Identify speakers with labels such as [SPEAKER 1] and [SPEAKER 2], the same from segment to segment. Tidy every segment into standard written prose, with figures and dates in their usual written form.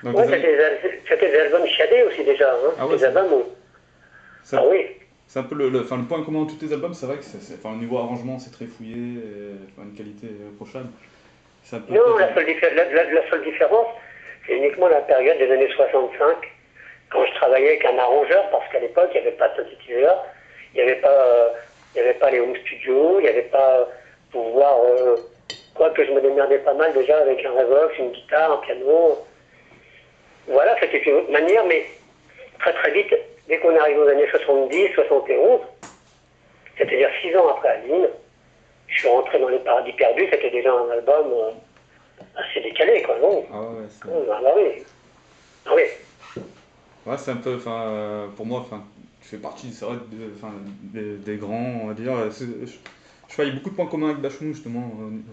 [SPEAKER 1] Donc,
[SPEAKER 2] Ouais, c'était des albums chiadés aussi déjà, hein.
[SPEAKER 1] ah ouais,
[SPEAKER 2] Des albums où...
[SPEAKER 1] c'est
[SPEAKER 2] Ah oui.
[SPEAKER 1] c'est un peu enfin, le point commun de tous tes albums, c'est vrai que enfin, au niveau arrangement, c'est très fouillé, et, enfin, une qualité approchable. C'est un peu
[SPEAKER 2] Non,
[SPEAKER 1] peut-être.
[SPEAKER 2] la seule différence, c'est uniquement la période des années 65, quand je travaillais avec un arrangeur, parce qu'à l'époque, il n'y avait pas de synthétiseur, il n'y avait pas, il y avait pas les home studios, il n'y avait pas pouvoir... quoique je me démerdais pas mal déjà avec un Revox, une guitare, un piano. Voilà, c'était une autre manière, mais très très vite, dès qu'on arrive aux années 70, 71, c'est-à-dire 6 ans après Aline, je suis rentré dans les paradis perdus, c'était déjà un album assez décalé, quoi, non?
[SPEAKER 1] Ah ouais,
[SPEAKER 2] Ah bah oui. Ah oui.
[SPEAKER 1] ouais, c'est un peu, enfin, pour moi, enfin, je fais partie, c'est vrai, enfin, des grands, on va dire. Je vois, il y a beaucoup de points communs avec Bachung, justement.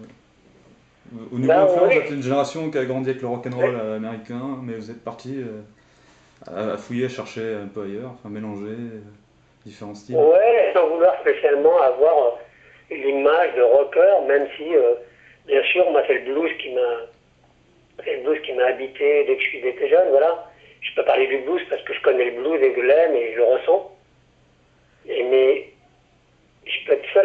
[SPEAKER 1] Au niveau
[SPEAKER 2] Bah
[SPEAKER 1] influence, vous êtes
[SPEAKER 2] oui.
[SPEAKER 1] une génération qui a grandi avec le rock'n'roll
[SPEAKER 2] Mais-
[SPEAKER 1] américain, mais vous êtes parti à fouiller, à chercher un peu ailleurs, enfin, mélanger différents styles.
[SPEAKER 2] Ouais, sans vouloir spécialement avoir l'image de rocker, même si, bien sûr, moi, c'est le blues qui m'a habité dès que j'étais jeune, voilà. Je peux parler du blues parce que je connais le blues et que je l'aime et je le ressens. Mais je peux être seul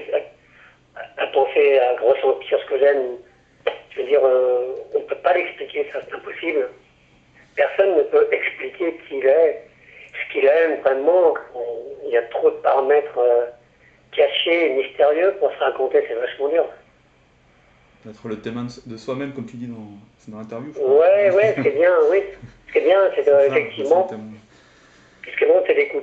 [SPEAKER 2] à penser, à ressentir ce que j'aime. Je veux dire, on ne peut pas l'expliquer, ça, c'est impossible. Personne ne peut expliquer qui il est, ce qu'il aime vraiment. Il y a trop de paramètres cachés et mystérieux pour se raconter, c'est vachement dur.
[SPEAKER 1] Être le témoin de soi-même, comme tu dis dans l'interview, je crois.
[SPEAKER 2] Ouais, ouais, ce qui est bien, oui. Ce qui est bien, c'est
[SPEAKER 1] C'est ça, c'est le
[SPEAKER 2] effectivement,
[SPEAKER 1] témoin.
[SPEAKER 2] ce qui est bon,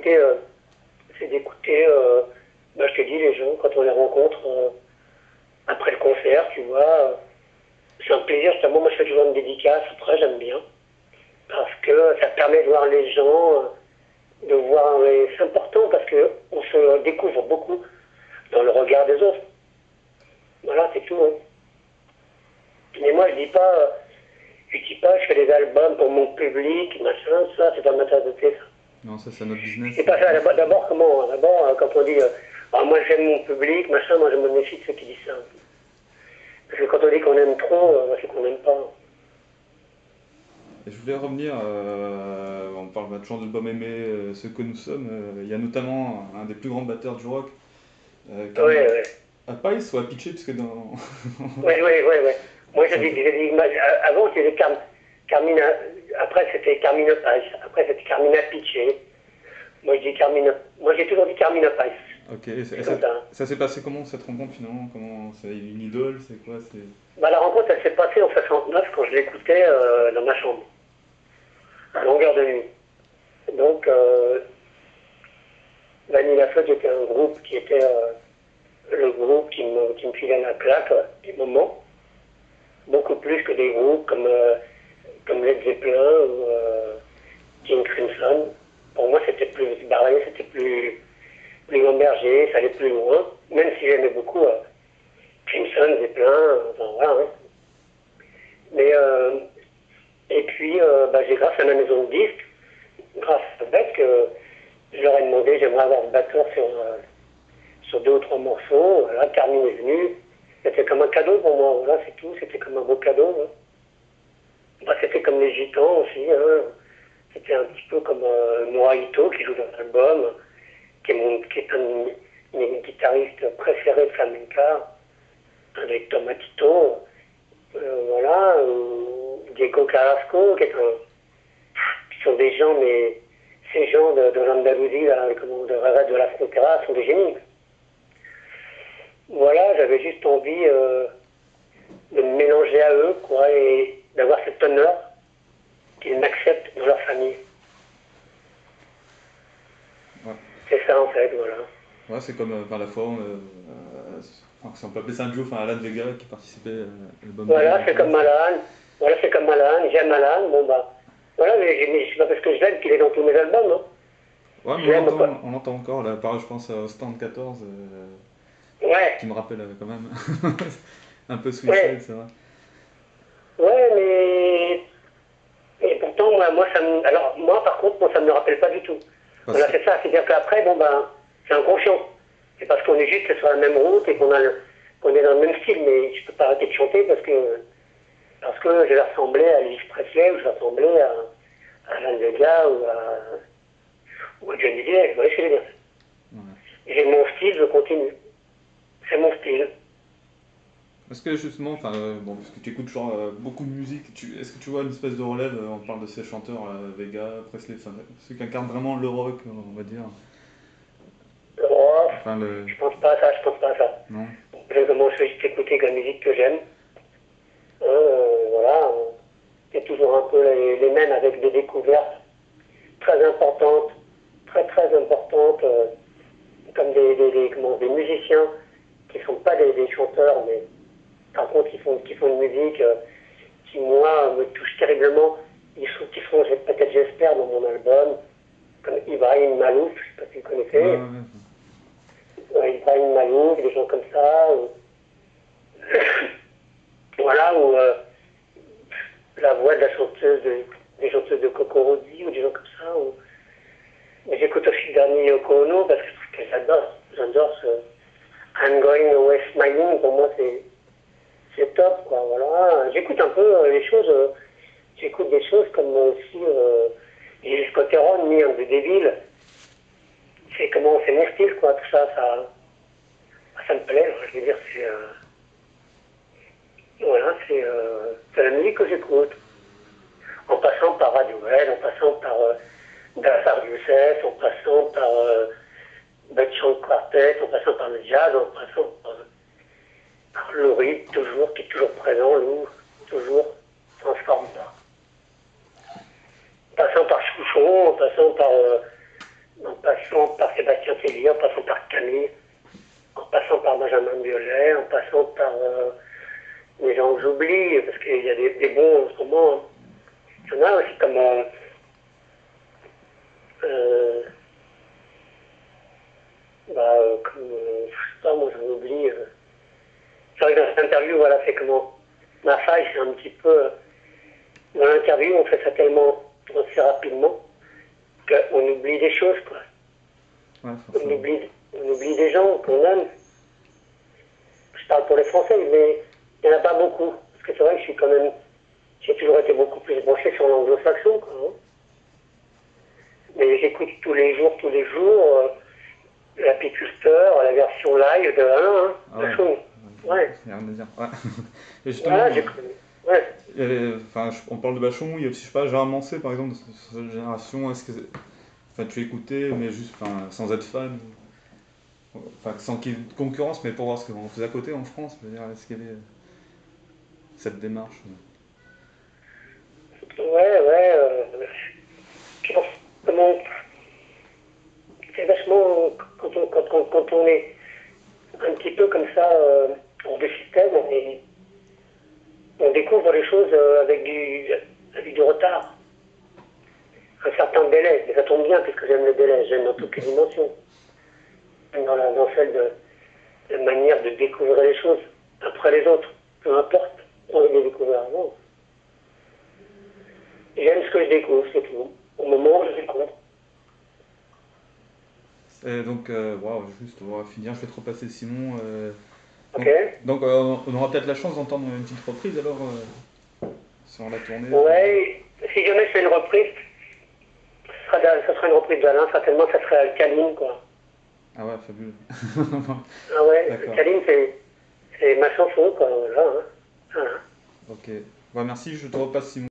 [SPEAKER 2] c'est d'écouter, bah, je te dis, les gens, quand on les rencontre après le concert, tu vois, c'est un plaisir, justement, moi je fais toujours une dédicace, après j'aime bien, parce que ça permet de voir les gens, de voir, et c'est important parce qu'on se découvre beaucoup dans le regard des autres. Voilà, c'est tout. Hein. Mais moi je dis pas, je fais des albums pour mon public, machin, ça, c'est pas ma tasse de thé, ça.
[SPEAKER 1] Non, ça, c'est notre business.
[SPEAKER 2] C'est pas ça, d'abord comment, hein, d'abord, quand on dit, ah, moi j'aime mon public, machin, moi je me méfie de ceux qui disent ça. Parce que quand on dit qu'on aime trop, c'est qu'on n'aime pas.
[SPEAKER 1] Et je voulais revenir, on parle toujours de l'album Aimer ce que nous sommes. Il y a notamment un des plus grands batteurs du rock,
[SPEAKER 2] Ouais,
[SPEAKER 1] Carmine
[SPEAKER 2] ouais.
[SPEAKER 1] Appice ou Appice, puisque dans.
[SPEAKER 2] Ouais, ouais, ouais, ouais. Moi,
[SPEAKER 1] C'est un peu.
[SPEAKER 2] j'ai dit, avant, c'était Carmina, après, c'était Carmina Paz, après, c'était Carmina Piché. Moi, moi, j'ai toujours dit Carmina Paz.
[SPEAKER 1] Ok,
[SPEAKER 2] C'est comme ça. Hein.
[SPEAKER 1] ça s'est passé comment cette rencontre finalement? Comment c'est une idole? C'est quoi? C'est.
[SPEAKER 2] Bah, la rencontre, elle s'est passée en 69 quand je l'écoutais dans ma chambre, à longueur de nuit. Donc, Vanilla Fudge était un groupe qui était le groupe qui me filait la claque du moment, beaucoup plus que des groupes comme Led Zeppelin ou King Crimson. Pour moi, c'était plus barré, c'était plus embergé, ça allait plus loin, même si j'aimais beaucoup Crimson, Zeppelin, enfin voilà. Hein. Mais, et puis, bah, j'ai grâce à ma maison de disques, grâce à Beth, que je leur ai demandé, j'aimerais avoir le batteur sur 2 ou 3 morceaux. Voilà, Carmine est venu. C'était comme un cadeau pour moi, voilà, c'est tout, c'était comme un beau cadeau. Hein. Bah, c'était comme les Gitans aussi, hein. C'était un petit peu comme Morito qui joue dans l'album, qui est un de mes guitaristes préférés de flamenca, avec Tomatito, voilà, Diego Carrasco, qui sont des gens, mais ces gens de l'Andalousie, de la Frontera, sont des génies. Voilà, j'avais juste envie de me mélanger à eux, quoi, et d'avoir cet honneur qu'ils m'acceptent dans leur famille.
[SPEAKER 1] Ouais,
[SPEAKER 2] C'est ça en fait, voilà.
[SPEAKER 1] ouais, c'est comme par la fois, enfin, si on peut appeler ça un duo, enfin Alan Vega qui participait à l'album
[SPEAKER 2] Voilà,
[SPEAKER 1] Belle.
[SPEAKER 2] c'est comme Malan. Voilà, c'est comme Malan. J'aime Malan. Bon bah, voilà, mais c'est pas parce que je l'aime qu'il est dans tous mes albums, hein.
[SPEAKER 1] Ouais, mais
[SPEAKER 2] Je l'aime pas.
[SPEAKER 1] on l'entend encore, là, pareil, je pense au Stand 14, qui
[SPEAKER 2] Ouais,
[SPEAKER 1] me rappelle quand même un peu Suicide,
[SPEAKER 2] ouais,
[SPEAKER 1] c'est vrai.
[SPEAKER 2] ouais, mais pourtant alors moi par contre, moi ça me le rappelle pas du tout.
[SPEAKER 1] Enfin,
[SPEAKER 2] Voilà, c'est ça, c'est-à-dire qu'après, bon ben, c'est inconscient. C'est parce qu'on est juste sur la même route et qu'on est dans le même style, mais je peux pas arrêter de chanter Parce que je vais ressembler à Elvis Presley ou je vais ressembler à Alain Vega ou à Johnny Depp. Vous voyez ce que je veux dire?
[SPEAKER 1] Ouais.
[SPEAKER 2] J'ai mon style, je continue. C'est mon style.
[SPEAKER 1] Est-ce que justement, enfin, bon, parce que tu écoutes genre beaucoup de musique, est-ce que tu vois une espèce de relève, on parle de ces chanteurs, Vega, Presley, enfin, ceux qui incarnent vraiment le rock, on va dire.
[SPEAKER 2] Oh,
[SPEAKER 1] Enfin, le...
[SPEAKER 2] je pense pas à ça, je pense pas à ça.
[SPEAKER 1] Non?
[SPEAKER 2] Je commence juste à écouter que la musique que j'aime. Voilà. C'est toujours un peu les mêmes avec des découvertes très importantes, très très importantes, comme des musiciens qui ne sont pas des chanteurs, mais par contre qui font une musique qui moi me touche terriblement. Qui seront peut-être j'espère dans mon album, comme Ibrahim Malouf, je ne sais pas si vous
[SPEAKER 1] Ouais,
[SPEAKER 2] connaissez.
[SPEAKER 1] ouais,
[SPEAKER 2] Ibrahim Malouf, des gens comme ça. Voilà, ou la voix de la chanteuse des chanteuses de Cocorozi ou des gens comme ça. Mais j'écoute aussi le dernier Yoko Ono parce que j'adore ce I'm Going Away Smiling. Pour moi, c'est top, quoi. Voilà. J'écoute un peu les choses. J'écoute des choses comme aussi Gilles Scott-Heron, Me and the Devil. C'est mon style, quoi. Tout ça, ça me plaît. Je veux dire, voilà, c'est la musique que j'écoute. En passant par Radiohead, en passant par Dassar Youssef, en passant par Bud Chant Quartet, en passant par le jazz, en passant par le rythme, toujours, qui est toujours présent, nous, toujours, sans se forme pas. En passant par Chouchon, en passant par Sébastien Tellier, en passant par Camille, en passant par Benjamin Biolay, en passant par les gens que j'oublie, parce qu'il y a des bons en ce moment. Il y en a aussi comme je sais pas, moi j'en oublie. C'est vrai que dans cette interview, voilà, c'est comment ma faille, c'est un petit peu. Dans l'interview, on fait ça tellement assez rapidement qu'on oublie des choses, quoi.
[SPEAKER 1] ouais,
[SPEAKER 2] On
[SPEAKER 1] forcément.
[SPEAKER 2] oublie des gens qu'on aime. Je parle pour les Français, mais il n'y en a pas beaucoup. Parce que c'est vrai que j'ai toujours été beaucoup plus branché sur l'anglo-saxon, quoi. Hein. Mais j'écoute tous les jours, la Piculster, la version live de 1, hein,
[SPEAKER 1] Ah
[SPEAKER 2] de
[SPEAKER 1] ouais,
[SPEAKER 2] Chung. Ouais.
[SPEAKER 1] il y a rien à dire. Ouais. Et justement,
[SPEAKER 2] Voilà, ouais.
[SPEAKER 1] il y avait, enfin, on parle de Bachung, il y a aussi, je sais pas, Gérard Manset par exemple, de cette génération, est-ce que, enfin, tu écoutais, mais juste, enfin, sans être fan, enfin, sans qu'il y ait de concurrence, mais pour voir ce qu'on faisait à côté en France, je veux dire, est-ce qu'il y avait cette démarche?
[SPEAKER 2] Ouais. Je pense comment c'est vachement quand on est un petit peu comme ça hors de système, on découvre les choses avec du retard, un certain délai. Mais ça tombe bien puisque j'aime le délai, j'aime dans toutes les dimensions, même dans celle de la manière de découvrir les choses après les autres, peu importe, on les découvrir avant. J'aime ce que je découvre, c'est tout. Au moment où je découvre.
[SPEAKER 1] Et donc, waouh, juste, on va finir, je vais te repasser Simon.
[SPEAKER 2] Ok?
[SPEAKER 1] Donc, on aura peut-être la chance d'entendre une petite reprise alors, sur la tournée.
[SPEAKER 2] Ouais, si jamais je fais une reprise, ça sera une reprise d'Alain, certainement ça serait Alcaline, quoi.
[SPEAKER 1] Ah ouais, fabuleux.
[SPEAKER 2] Ah ouais,
[SPEAKER 1] D'accord,
[SPEAKER 2] Alcaline, c'est ma chanson, quoi, voilà. Hein. Voilà.
[SPEAKER 1] ok. Ouais, merci, je te repasse Simon.